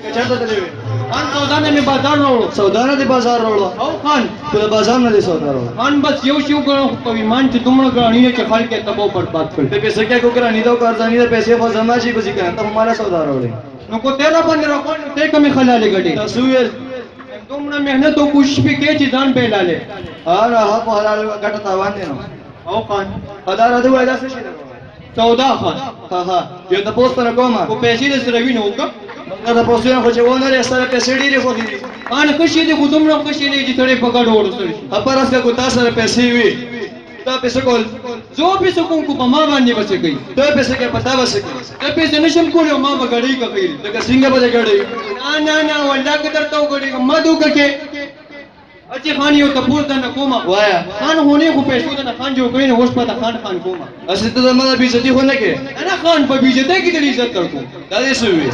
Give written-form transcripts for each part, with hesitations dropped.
چرته تللی وې؟ خان سودا نه مې بازار راوړو. سودا نه دې بازار راوړو؟ او خان خو د بازار نه دې سودا راوړو؟ خان بس یو شی وګڼو خو په ایمان چې دومره ګراني نه چې خلک یې تباہ او برباد کړي. ته پیسې کې کو ګراني دا او ارزاني دا پیسې خو زما شي بزی کنه ته هماره سودا راوړې. نو کو تیرا باندې راکول نو ته کمې خلالې ګټې. تاسو ویل دومره مهنت او کوشش وکړې چې ځان بیلالې. ها په حلال ګټه تاوان دی نو. او خان حلال دې وای دا څه شي ده؟ سودا خان. ها یو تاسو ته کومه کو پیسې دې سره وینو وکړه. دا تاسو نه خو چې ونه لري سره پیسې ډېرې خو دي. خان خوشي دې خو دومره خوشي دې چې تړې پکړ وړو سره شي. خبر اس کا کو تاسو سره پیسې وي. دا پیسې کول زه پیسې کوم کو په ما باندې بس کوي. ته پیسې کې پتا وسه کې. ته پیسې نشم کولای ما به غړې کوي. لکه څنګه به غړې؟ نه ولدا کې درته وګړې ما دوکه کې. اچي خان یو تپور ته نه کومه. وایا خان هونه خو پیسو ته نه خان جوړ کړی نه اوس پته خان کومه. اصل ته زما بي عزتي خو نه کې. نه خان په بي عزتي کې دې عزت تر کو. دا دې سوي.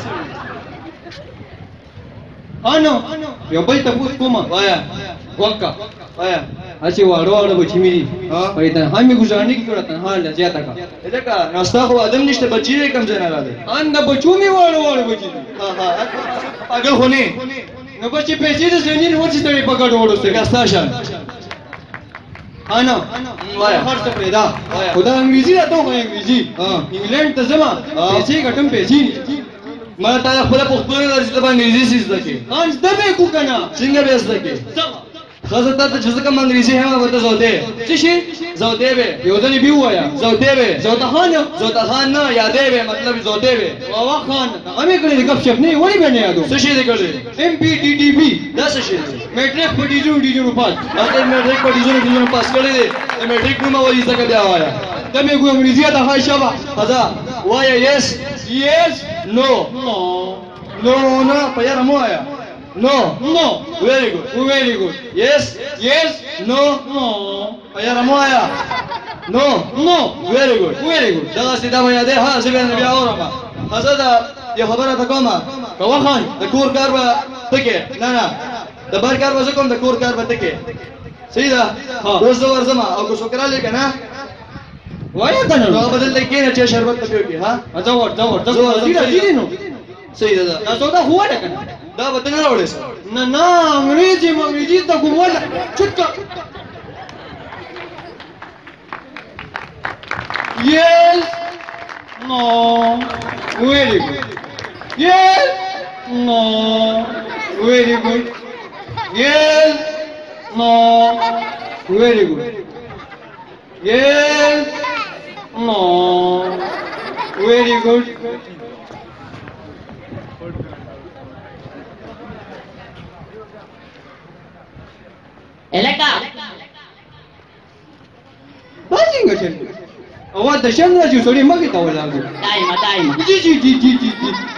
یو بل تپور کومه. وایا وکا وایا اچي واړو بچی مې دي. په ته هم ګزارنه کې کړه ته حال زیاته کا. الکه ناستا خو ادم نشته بچی کم ځای نه راځي. ان د بچو مې واړو بچی. پاگل خونی نو بچی پیسې د زنین ورڅ ته پکړ وړو څه کاستا شان. انا وایا خرڅ پیدا خدا انګریزي راته خو انګریزي انګلند ته زما پیسې ګټم پیسې ما ته خپل پښتو نه درځي ته انګریزي سیزده کې. ان زده کو کنه څنګه به زده کې؟ خزه ته چې ځکه انګریزي هم ورته زوده. څه شي؟ زوده به یو ځلې بي وایا زوده به زوده خان نه یادې به مطلب زوده به. وا خان هغه کړي د غب شپ نه وړي باندې یادو. څه شي دې کړی؟ ام پی ټي ټي بي دا څه شي؟ میټریک په ډیجو پاس. اته میټریک په ډیجو پاس کړی دی. میټریک نوم وایي ځکه بیا وایا. ته مې ګو انګریزي ته ښه شابه. خدا وایا یس نو نو نه په یاره مو وایا. No. Very good. Yes. No. Ayara moya. No. Very good. دا سیدا مې ده ها زه به بیا اورم. حسد یو خبره تا کومه. کوا خان د کور کار به تکه. نه د بار کار به کوم د کور کار به تکه. صحیح ده. روز ورزما او کو شکر علی کنه. وایا کنه. نو بدل لیکینه چې شربت پیو کی ها. زور دې نو. صحیح ده. تاسو دا هوا ده کنه. دا وطن نه وړې نه انګریزي ته کومه چټ yes no very good yes no very good yes no very good yes no very good Eleka. Bazinga chen. Awa da shan raju sori magi ta wala go. Daima. Ji.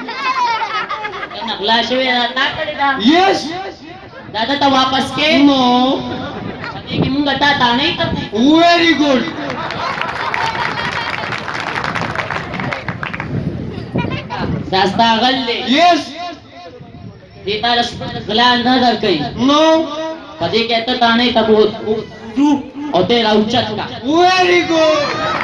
Nakla shwe na kadi da. Yes. Dada ta wapas ke. No. Ati ki munga ta nahi ta. Very good. Rasta galle. Yes. Dita ras glan na dar kai. No. कभी कहते ताने तब वो और तेरा उच्चत का very good